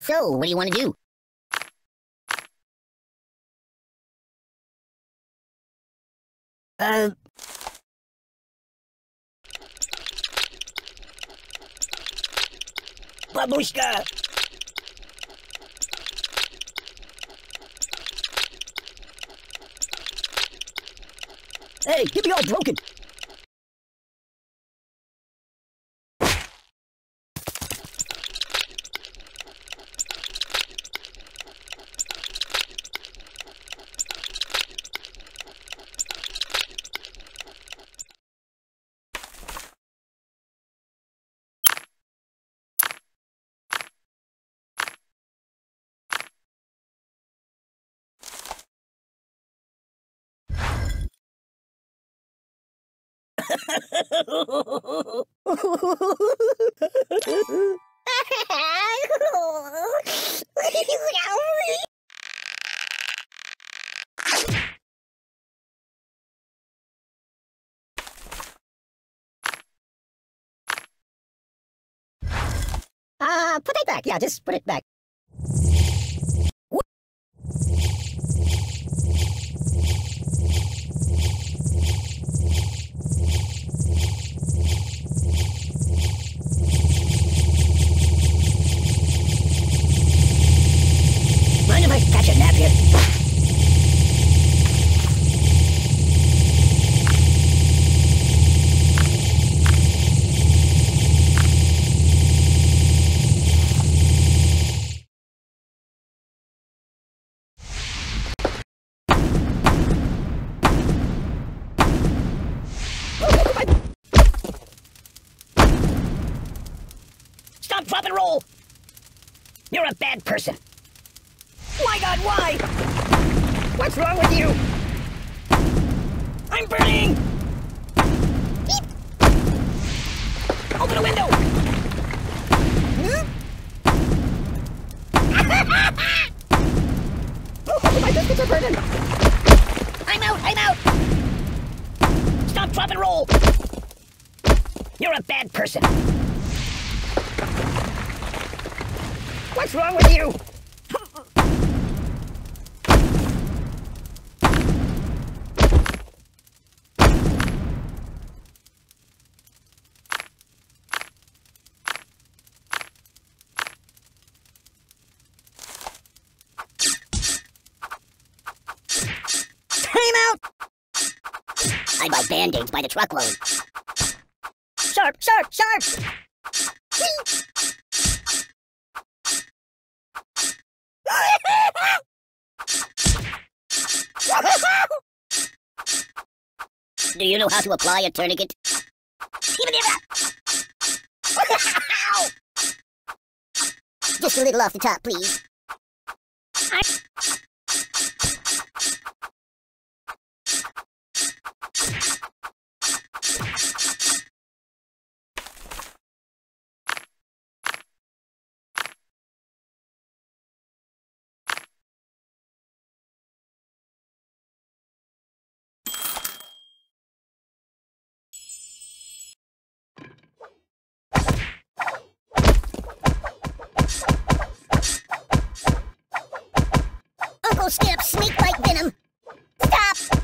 So, what do you want to do? Babushka! Hey, get me all broken! Put it back. Yeah, just put it back. Mind if I catch a nap here? Stop, drop, and roll! You're a bad person. My God, why? What's wrong with you? I'm burning! Beep. Open a window! Oh, my biscuits are burning! I'm out! Stop, drop, and roll! You're a bad person. What's wrong with you? Time out! I buy band-aids by the truckload. Sharp! Do you know how to apply a tourniquet? Just a little off the top, please. Uncle Skip, snake-bite venom! Stop!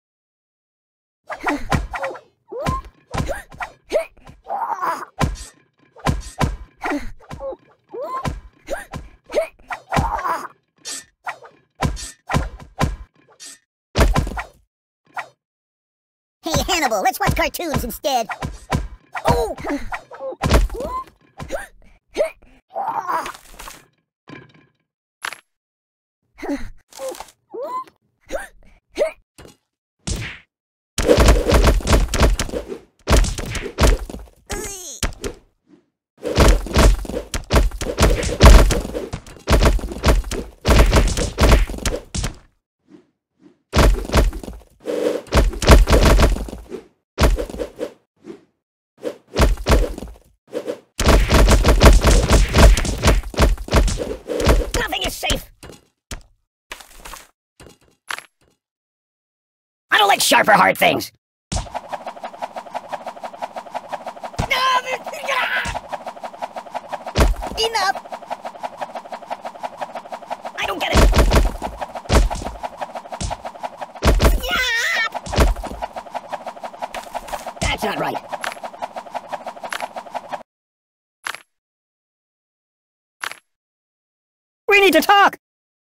Hey, Hannibal, let's watch cartoons instead. Oh! I don't like sharp or hard things. Enough! need to talk!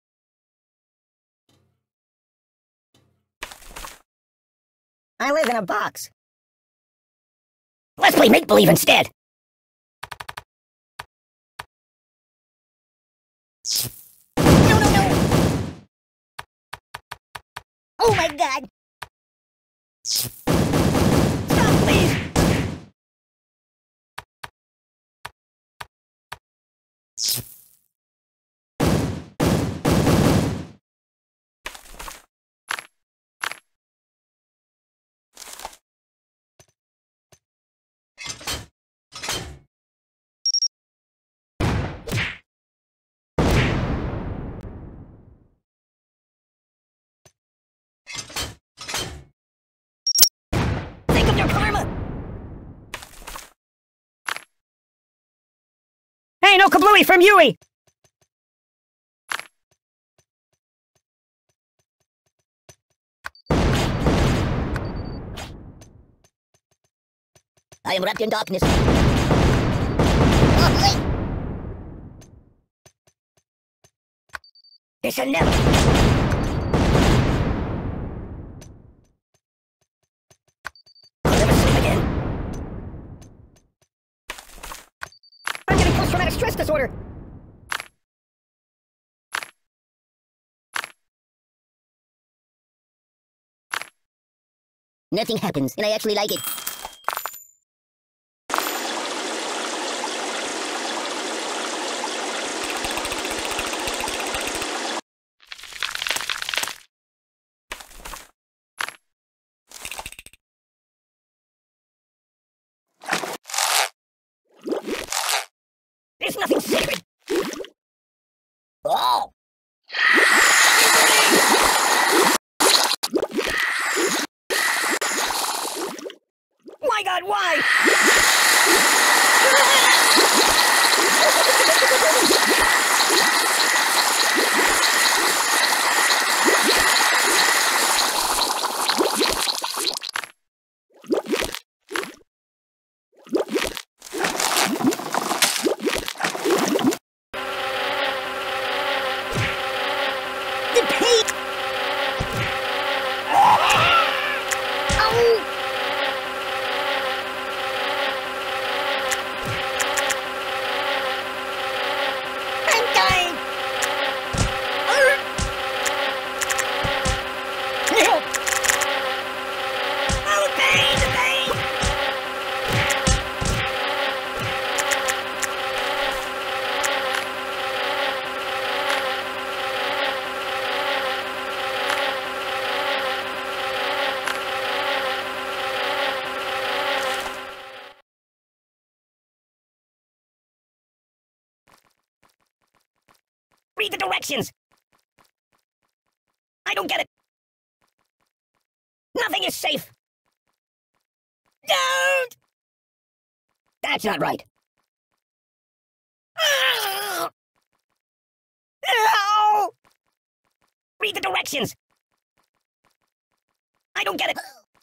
I live in a box. Let's play make-believe instead! No, no, no! Oh my god! Stop, please! Think of your karma! Hey, no kablooey from Yui! I am wrapped in darkness. Oh, wait. This will never... I'll never sleep again. I'm getting post-traumatic stress disorder. Nothing happens, and I actually like it. There's nothing sacred. Oh! My God, why? The paint! Oh! I'm dying! Help! Oh, the pain! The pain! Read the directions! I don't get it! Nothing is safe! Don't! That's not right. Ah! Ow! Read the directions! I don't get it!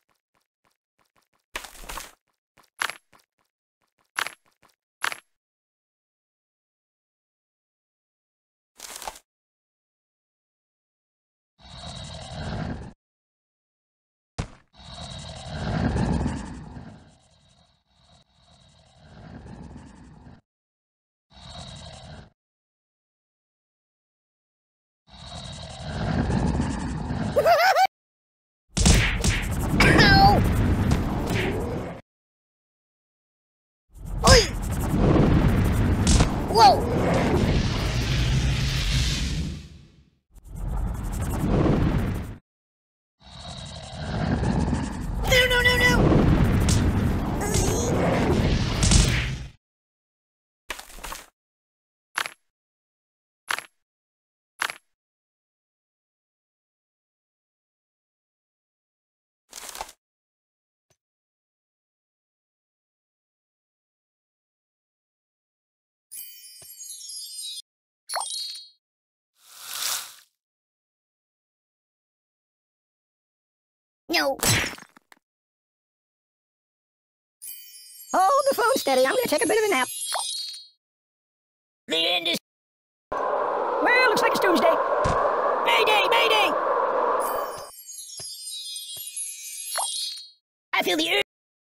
Ow! Oi! Whoa! No, no, no, no! No. Hold the phone steady. I'm gonna take a bit of a nap. The end is... Well, feel the urge.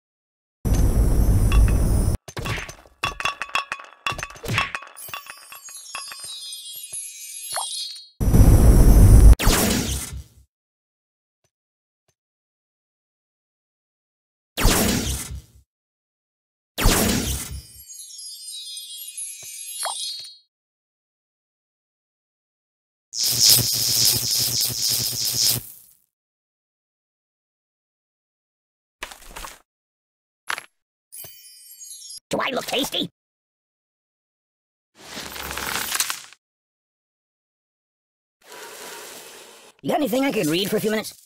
Do I look tasty? You got anything I could read for a few minutes?